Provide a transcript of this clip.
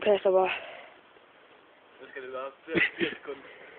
Okej, så bara. Nu ska du ha 4 sekunder.